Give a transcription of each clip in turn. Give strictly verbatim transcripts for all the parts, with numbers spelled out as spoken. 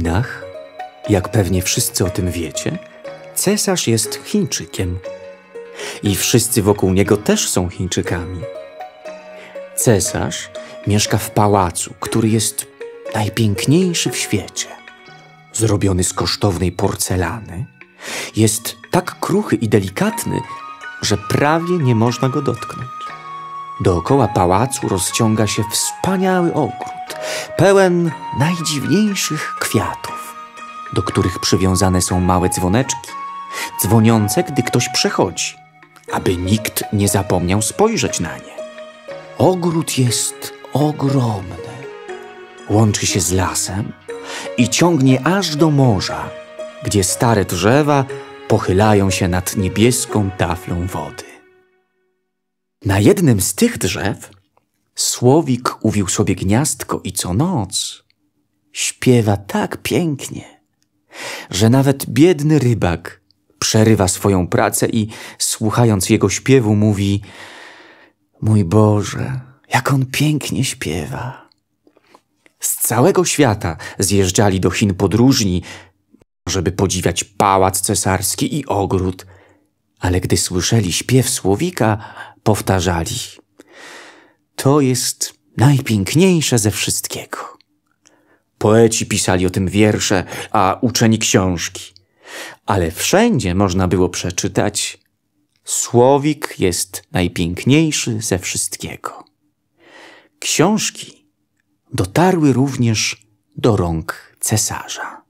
legendach, jak pewnie wszyscy o tym wiecie, cesarz jest Chińczykiem. I wszyscy wokół niego też są Chińczykami. Cesarz mieszka w pałacu, który jest najpiękniejszy w świecie. Zrobiony z kosztownej porcelany, jest tak kruchy i delikatny, że prawie nie można go dotknąć. Dookoła pałacu rozciąga się wspaniały ogród, pełen najdziwniejszych kwiatów, do których przywiązane są małe dzwoneczki, dzwoniące, gdy ktoś przechodzi, aby nikt nie zapomniał spojrzeć na nie. Ogród jest ogromny, łączy się z lasem i ciągnie aż do morza, gdzie stare drzewa pochylają się nad niebieską taflą wody. Na jednym z tych drzew słowik uwił sobie gniazdko i co noc śpiewa tak pięknie, że nawet biedny rybak przerywa swoją pracę i słuchając jego śpiewu mówi: mój Boże, jak on pięknie śpiewa. Z całego świata zjeżdżali do Chin podróżni, żeby podziwiać pałac cesarski i ogród, ale gdy słyszeli śpiew słowika, powtarzali: to jest najpiękniejsze ze wszystkiego. Poeci pisali o tym wiersze, a uczeni książki, ale wszędzie można było przeczytać: słowik jest najpiękniejszy ze wszystkiego. Książki dotarły również do rąk cesarza.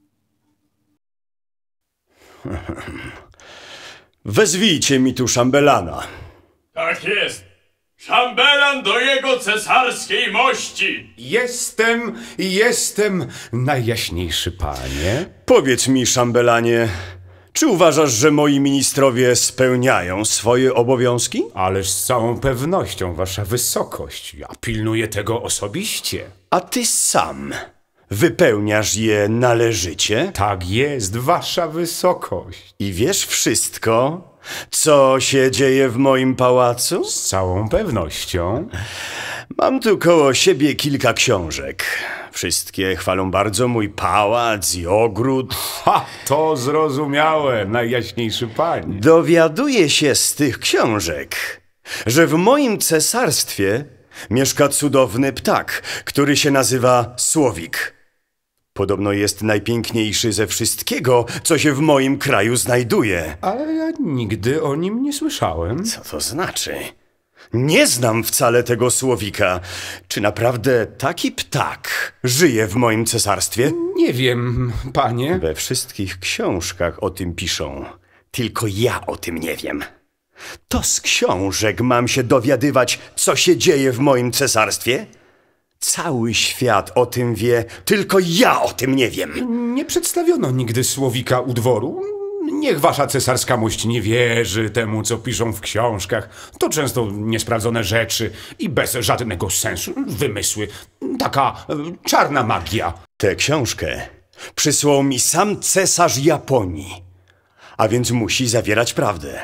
Wezwijcie mi tu szambelana. Tak jest. Szambelan do jego cesarskiej mości. Jestem, jestem, najjaśniejszy panie. Powiedz mi, szambelanie, czy uważasz, że moi ministrowie spełniają swoje obowiązki? Ależ z całą pewnością, wasza wysokość. Ja pilnuję tego osobiście. A ty sam wypełniasz je należycie? Tak jest, wasza wysokość. I wiesz wszystko, co się dzieje w moim pałacu? Z całą pewnością. Mam tu koło siebie kilka książek. Wszystkie chwalą bardzo mój pałac i ogród. Ha, to zrozumiałe, najjaśniejszy panie. Dowiaduję się z tych książek, że w moim cesarstwie mieszka cudowny ptak, który się nazywa słowik. Podobno jest najpiękniejszy ze wszystkiego, co się w moim kraju znajduje. Ale ja nigdy o nim nie słyszałem. Co to znaczy? Nie znam wcale tego słowika. Czy naprawdę taki ptak żyje w moim cesarstwie? Nie wiem, panie. We wszystkich książkach o tym piszą. Tylko ja o tym nie wiem. To z książek mam się dowiadywać, co się dzieje w moim cesarstwie? Cały świat o tym wie, tylko ja o tym nie wiem. Nie przedstawiono nigdy słowika u dworu. Niech wasza cesarska mość nie wierzy temu, co piszą w książkach. To często niesprawdzone rzeczy i bez żadnego sensu. Wymysły. Taka e, czarna magia. Tę książkę przysłał mi sam cesarz Japonii, a więc musi zawierać prawdę.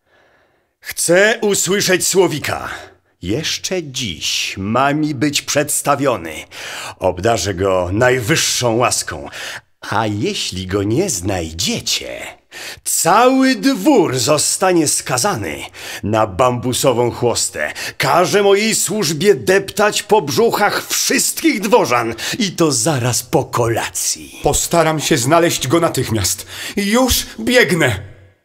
Chcę usłyszeć słowika. Jeszcze dziś ma mi być przedstawiony. Obdarzę go najwyższą łaską. A jeśli go nie znajdziecie, cały dwór zostanie skazany na bambusową chłostę. Każę mojej służbie deptać po brzuchach wszystkich dworzan i to zaraz po kolacji. Postaram się znaleźć go natychmiast. Już biegnę.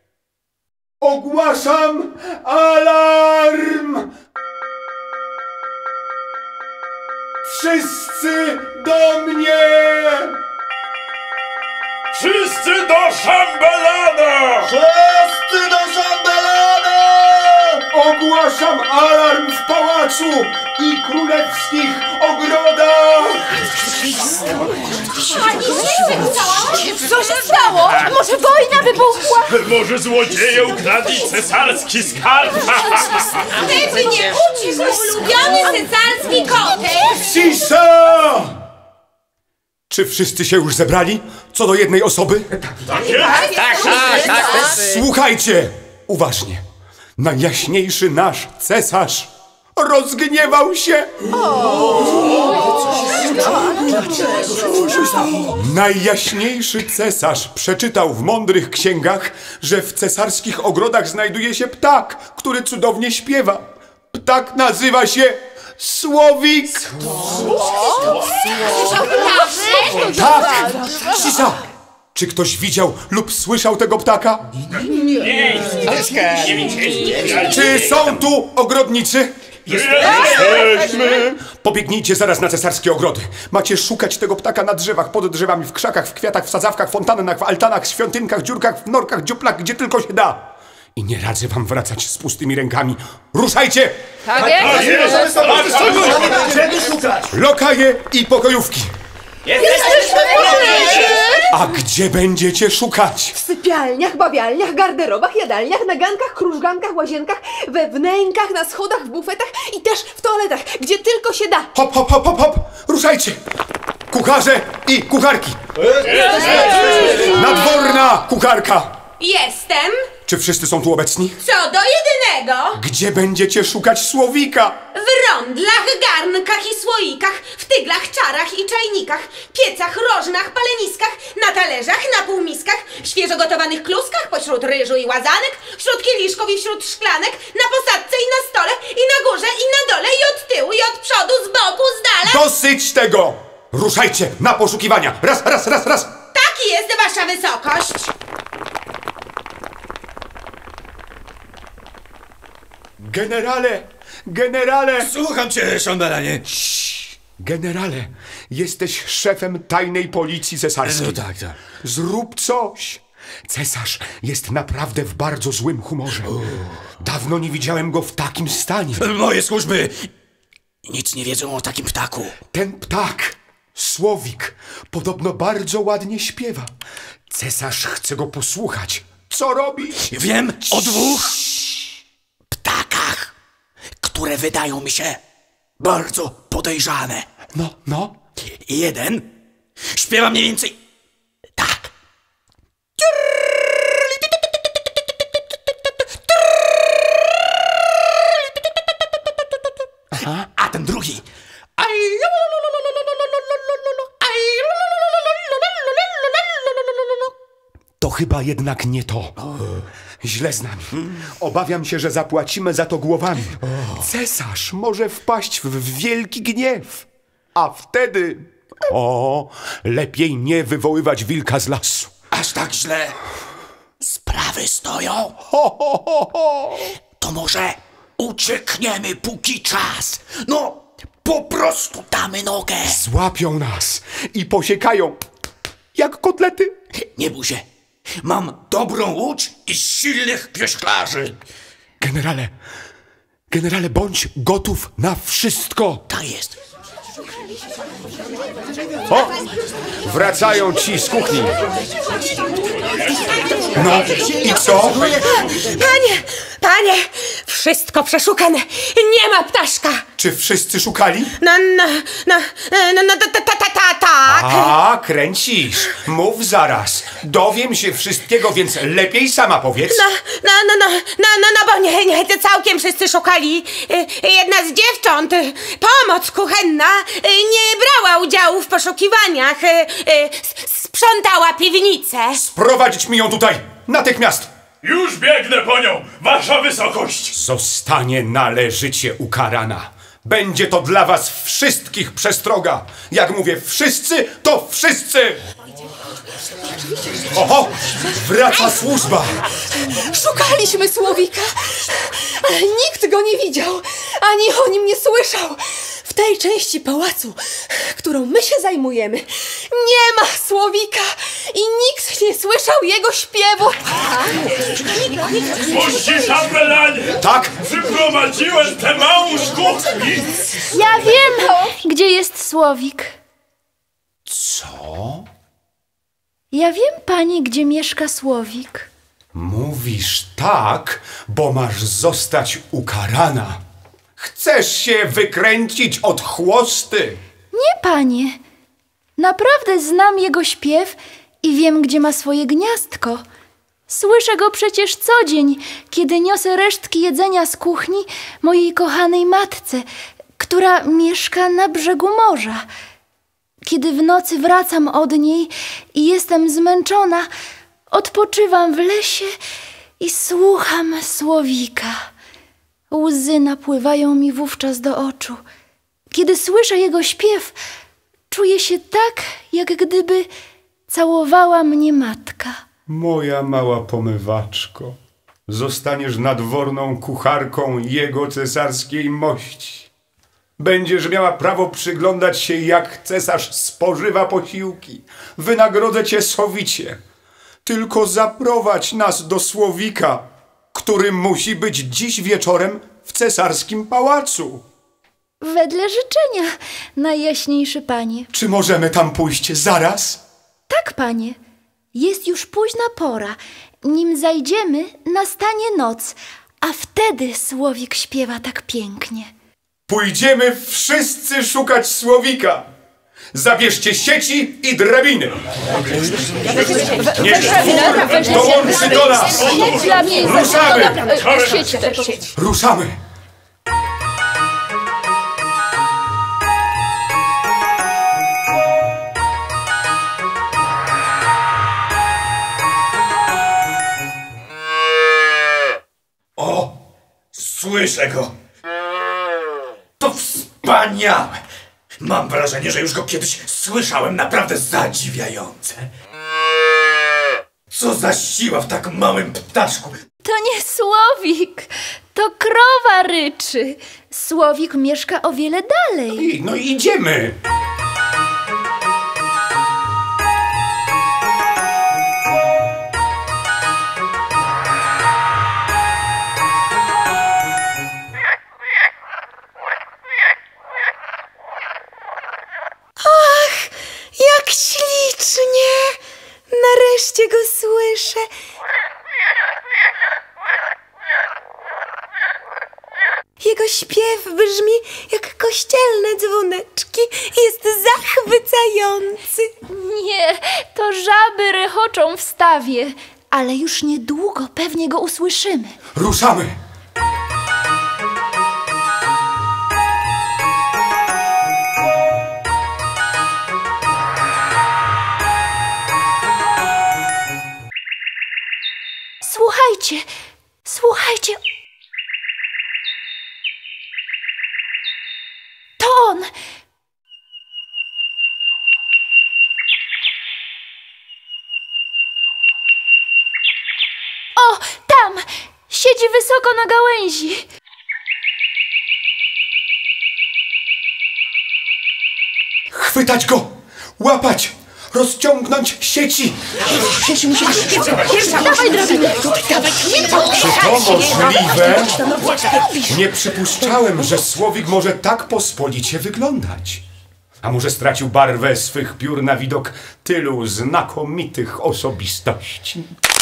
Ogłaszam alarm! Wszyscy do mnie! Wszyscy do szambelana! Wszyscy do szambelana! Ogłaszam alarm w pałacu i królewskich ogrodach! Co się stało? Może wojna wybuchła? Może złodzieje ukradli cesarski skarb? Ty mnie nie uczysz, ulubiony cesarski kotek! Cisza! Czy wszyscy się już zebrali? Co do jednej osoby? Tak jest? Tak, tak, tak. Słuchajcie! Uważnie. Najjaśniejszy nasz cesarz rozgniewał się. Najjaśniejszy cesarz przeczytał w mądrych księgach, że w cesarskich ogrodach znajduje się ptak, który cudownie śpiewa. Ptak nazywa się Słowik. Tak! Cisza! Czy ktoś widział lub słyszał tego ptaka? Nie, Czy są tu ogrodnicy? jesteśmy! Pobiegnijcie zaraz na cesarskie ogrody. Macie szukać tego ptaka na drzewach, pod drzewami, w krzakach, w kwiatach, w sadzawkach, w fontannach, w altanach, świątynkach, dziurkach, w norkach, dziuplach, gdzie tylko się da. I nie radzę wam wracać z pustymi rękami. Ruszajcie! Tak jest? Lokaje i pokojówki. Jesteśmy A gdzie będziecie szukać? w sypialniach, bawialniach, garderobach, jadalniach, na gankach, krużgankach, łazienkach, we wnękach, na schodach, w bufetach i też w toaletach, gdzie tylko się da. Hop, hop, hop, hop, hop! Ruszajcie! Kucharze i kucharki! Nadworna kucharka! Jestem. Czy wszyscy są tu obecni? Co do jedynego. Gdzie będziecie szukać Słowika? W rondlach, garnkach i słoikach, w tyglach, czarach i czajnikach, piecach, rożnach, paleniskach, na talerzach, na półmiskach, świeżo gotowanych kluskach, pośród ryżu i łazanek, wśród kieliszków i wśród szklanek, na posadce i na stole, i na górze, i na dole, i od tyłu, i od przodu, z boku, z dala. Dosyć tego! Ruszajcie na poszukiwania! Raz, raz, raz, raz! Taki jest wasza wysokość. Generale! Generale! Słucham cię, szambelanie. Generale, jesteś szefem tajnej policji cesarskiej. No tak, tak. Zrób coś. Cesarz jest naprawdę w bardzo złym humorze. Dawno nie widziałem go w takim stanie. Moje służby nic nie wiedzą o takim ptaku. Ten ptak, Słowik, podobno bardzo ładnie śpiewa. Cesarz chce go posłuchać. Co robi? Wiem o dwóch ptakach, które wydają mi się bardzo podejrzane. No, no. Jeden śpiewa mniej więcej tak. Aha. A ten drugi To chyba jednak nie to. Źle z nami. Obawiam się, że zapłacimy za to głowami. Cesarz może wpaść w wielki gniew. A wtedy... O, lepiej nie wywoływać wilka z lasu. aż tak źle sprawy stoją. Ho, ho, ho, ho. To może uciekniemy póki czas. No, po prostu damy nogę. Złapią nas i posiekają jak kotlety. Nie bój się. Mam dobrą łódź i silnych pioślarzy. Generale, generale, bądź gotów na wszystko. Tak jest. O, wracają ci z kuchni. No i co? Panie, panie, wszystko przeszukane. Nie ma ptaszka. Czy wszyscy szukali? No, no, no, no, no, ta, ta, ta, ta, ta, tak. A, kręcisz. Mów zaraz. Dowiem się wszystkiego, więc lepiej sama powiedz. No, no, no, no, no, no, no, bo nie, nie, to całkiem wszyscy szukali. Y, Jedna z dziewcząt, y, pomoc kuchenna, y, nie brała udziału w poszukiwaniach. y, y, s- Sprzątała piwnicę. Sprowadzić mi ją tutaj, natychmiast. Już biegnę po nią, wasza wysokość! Zostanie należycie ukarana. Będzie to dla was wszystkich przestroga. Jak mówię wszyscy, to wszyscy! Oho, wraca służba. Szukaliśmy Słowika, ale nikt go nie widział, ani o nim nie słyszał. W tej części pałacu, którą my się zajmujemy, nie ma Słowika i nikt nie słyszał jego śpiewu. Mości szambelanie! Tak? Przyprowadziłem tę małżku i... Ja wiem, gdzie jest Słowik. Co? Ja wiem, pani, gdzie mieszka Słowik. Mówisz tak, bo masz zostać ukarana. Chcesz się wykręcić od chłosty. Nie, panie. Naprawdę znam jego śpiew i wiem, gdzie ma swoje gniazdko. Słyszę go przecież co dzień, kiedy niosę resztki jedzenia z kuchni mojej kochanej matce, która mieszka na brzegu morza. Kiedy w nocy wracam od niej i jestem zmęczona, odpoczywam w lesie i słucham słowika. Łzy napływają mi wówczas do oczu. Kiedy słyszę jego śpiew, czuję się tak, jak gdyby całowała mnie matka. Moja mała pomywaczko, zostaniesz nadworną kucharką jego cesarskiej mości. Będziesz miała prawo przyglądać się, jak cesarz spożywa posiłki. Wynagrodzę cię sowicie. Tylko zaprowadź nas do Słowika, który musi być dziś wieczorem w cesarskim pałacu. Wedle życzenia, najjaśniejszy panie. Czy możemy tam pójść zaraz? Tak, panie. Jest już późna pora. Nim zajdziemy, nastanie noc, a wtedy Słowik śpiewa tak pięknie. Pójdziemy wszyscy szukać Słowika. Zabierzcie sieci i drabiny. Niech dwór dołączy do nas. Ruszamy. Ruszamy. O, słyszę go. To wspaniałe. Mam wrażenie, że już go kiedyś słyszałem, naprawdę zadziwiające. Co za siła w tak małym ptaszku. To nie Słowik, to krowa ryczy. Słowik mieszka o wiele dalej. I, no idziemy. Jak ślicznie! Nareszcie go słyszę. Jego śpiew brzmi jak kościelne dzwoneczki. Jest zachwycający. Nie, to żaby rechoczą w stawie, ale już niedługo pewnie go usłyszymy. Ruszamy. Słuchajcie, słuchajcie. To on. O, tam! Siedzi wysoko na gałęzi. Chwytać go! Łapać! Rozciągnąć sieci! Dawaj, drabinę. Czy to możliwe? Nie przypuszczałem, że Słowik może tak pospolicie wyglądać. A może stracił barwę swych piór na widok tylu znakomitych osobistości?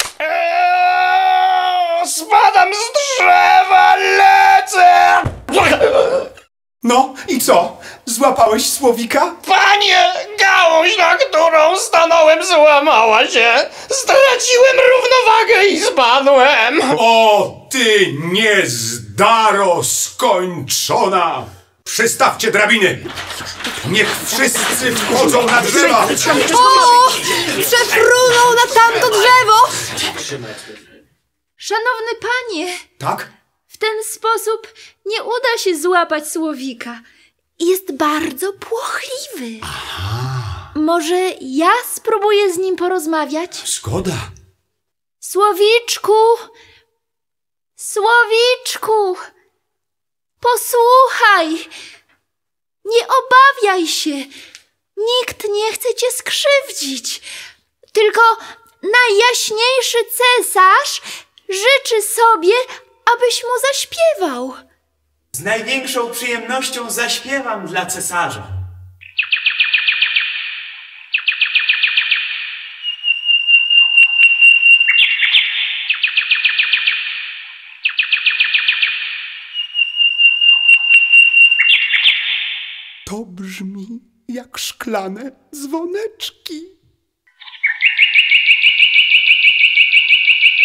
Eee, spadam z drzewa, lecę! No i co? Złapałeś Słowika? Panie, gałąź, na którą stanąłem, złamała się. Straciłem równowagę i spadłem. O, ty niezdaro skończona! Przystawcie drabiny! Niech wszyscy wchodzą na drzewa! O! Przefrunął na tamto drzewo! Szanowny panie, Tak? w ten sposób nie uda się złapać Słowika. Jest bardzo płochliwy. Aha. Może ja spróbuję z nim porozmawiać? Zgoda. Słowiczku! Słowiczku! Posłuchaj! Nie obawiaj się! Nikt nie chce cię skrzywdzić. Tylko najjaśniejszy cesarz życzy sobie, abyś mu zaśpiewał. Z największą przyjemnością zaśpiewam dla cesarza. To brzmi jak szklane dzwoneczki.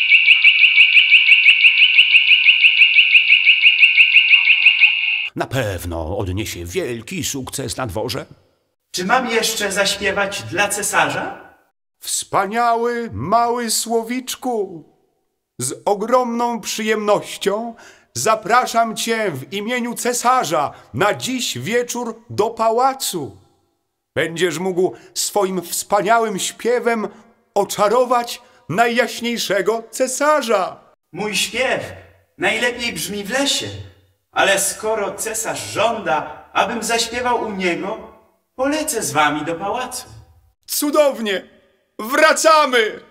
Na pewno odniesie wielki sukces na dworze. Czy mam jeszcze zaśpiewać dla cesarza? Wspaniały mały Słowiczku, z ogromną przyjemnością zapraszam cię w imieniu cesarza na dziś wieczór do pałacu. Będziesz mógł swoim wspaniałym śpiewem oczarować najjaśniejszego cesarza. Mój śpiew najlepiej brzmi w lesie, ale skoro cesarz żąda, abym zaśpiewał u niego, polecę z wami do pałacu. Cudownie! Wracamy!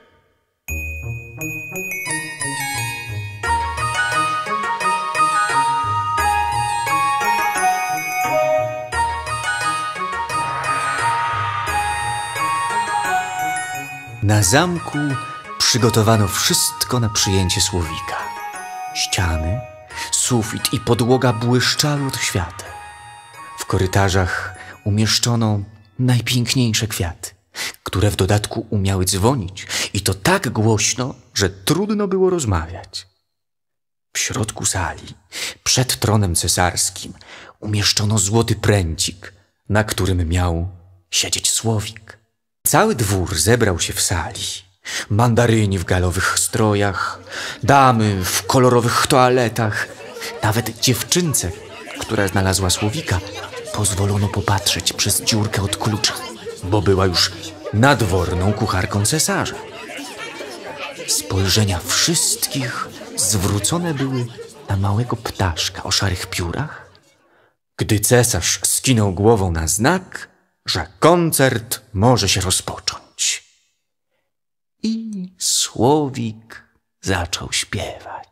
Na zamku przygotowano wszystko na przyjęcie Słowika. Ściany, sufit i podłoga błyszczały od świateł. W korytarzach umieszczono najpiękniejsze kwiaty, które w dodatku umiały dzwonić i to tak głośno, że trudno było rozmawiać. W środku sali, przed tronem cesarskim, umieszczono złoty pręcik, na którym miał siedzieć Słowik. Cały dwór zebrał się w sali. Mandaryni w galowych strojach, damy w kolorowych toaletach. Nawet dziewczynce, która znalazła Słowika, pozwolono popatrzeć przez dziurkę od klucza, bo była już nadworną kucharką cesarza. Spojrzenia wszystkich zwrócone były na małego ptaszka o szarych piórach, gdy cesarz skinął głową na znak, że koncert może się rozpocząć. I Słowik zaczął śpiewać.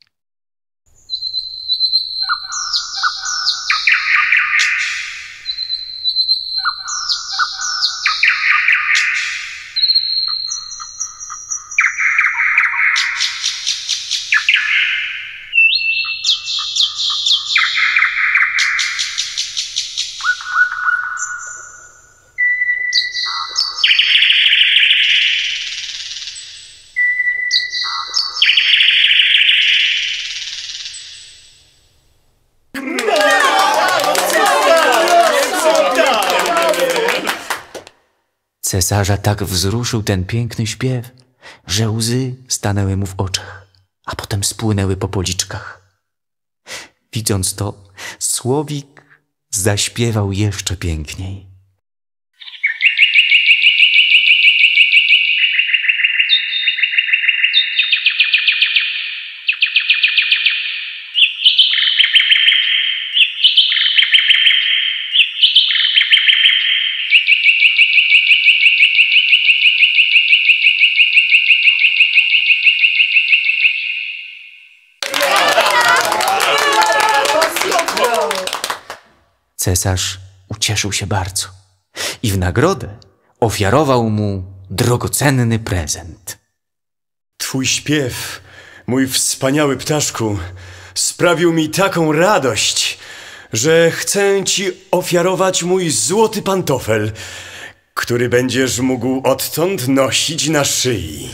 Cesarza tak wzruszył ten piękny śpiew, że łzy stanęły mu w oczach, a potem spłynęły po policzkach. Widząc to, Słowik zaśpiewał jeszcze piękniej. Cesarz ucieszył się bardzo i w nagrodę ofiarował mu drogocenny prezent. Twój śpiew, mój wspaniały ptaszku, sprawił mi taką radość, że chcę ci ofiarować mój złoty pantofel, który będziesz mógł odtąd nosić na szyi.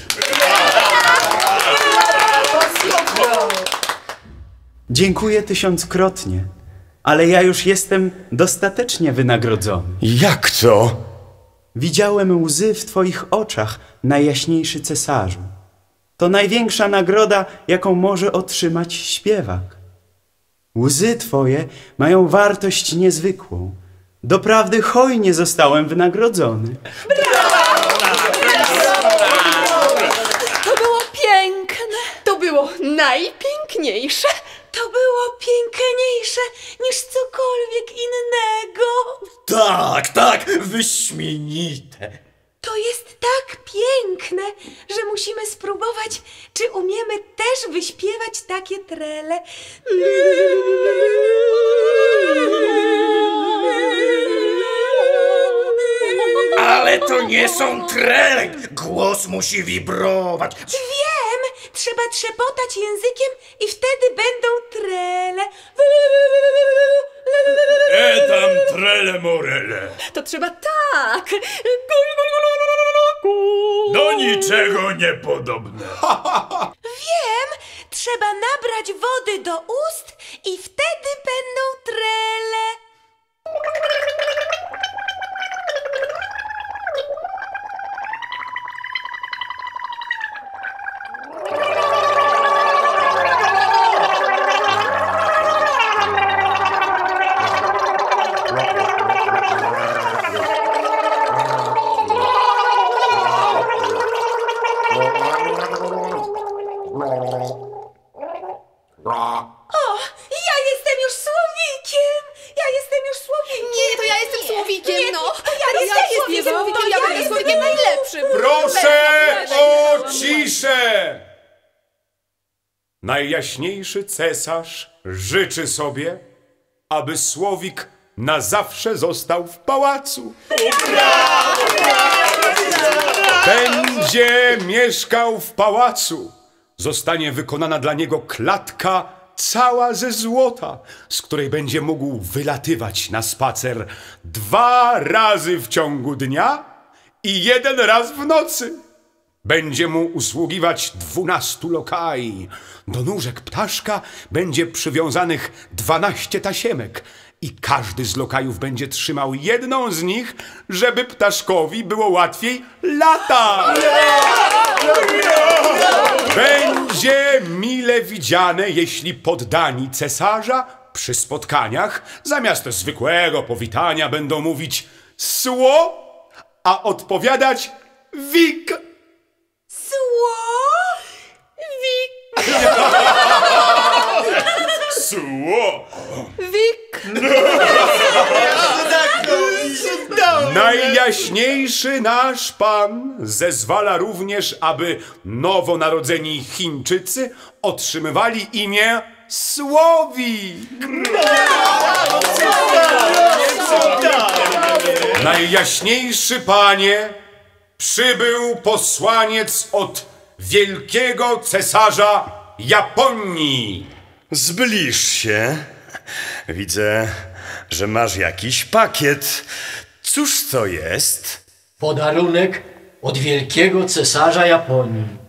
Dziękuję tysiąckrotnie, ale ja już jestem dostatecznie wynagrodzony. Jak to? Widziałem łzy w twoich oczach, najjaśniejszy cesarzu. To największa nagroda, jaką może otrzymać śpiewak. Łzy twoje mają wartość niezwykłą. Doprawdy hojnie zostałem wynagrodzony. To było piękne. To było najpiękniejsze. To było piękniejsze niż cokolwiek innego. Tak, tak, wyśmienite. To jest tak piękne, że musimy spróbować, czy umiemy też wyśpiewać takie trele. Ale to nie są trele. Głos musi wibrować. Wiem, trzeba trzepotać językiem i wtedy będą trele. E tam trele morele. To trzeba tak. Do niczego niepodobne. Wiem, trzeba trzeba nabrać wody do ust i wtedy będą trele. O, ja jestem już słowikiem! Ja jestem już słowikiem! Nie, to ja jestem słowikiem, Nie, no! to ja To jestem słowikiem, słowikiem, to ja to będę ja słowikiem jestem najlepszym! Proszę o ciszę! Najjaśniejszy cesarz życzy sobie, aby Słowik na zawsze został w pałacu. Będzie mieszkał w pałacu. Zostanie wykonana dla niego klatka cała ze złota, z której będzie mógł wylatywać na spacer dwa razy w ciągu dnia i jeden raz w nocy. Będzie mu usługiwać dwunastu lokaj. Do nóżek ptaszka będzie przywiązanych dwanaście tasiemek i każdy z lokajów będzie trzymał jedną z nich, żeby ptaszkowi było łatwiej latać. Będzie mile widziane, jeśli poddani cesarza przy spotkaniach zamiast zwykłego powitania będą mówić sło, a odpowiadać wik. Sło? Wik. Sło! Wik! Najjaśniejszy nasz pan zezwala również, aby nowonarodzeni Chińczycy otrzymywali imię Słowik. Najjaśniejszy panie, przybył posłaniec od wielkiego cesarza Japonii. Zbliż się. Widzę, że masz jakiś pakiet. Cóż to jest? Podarunek od wielkiego cesarza Japonii.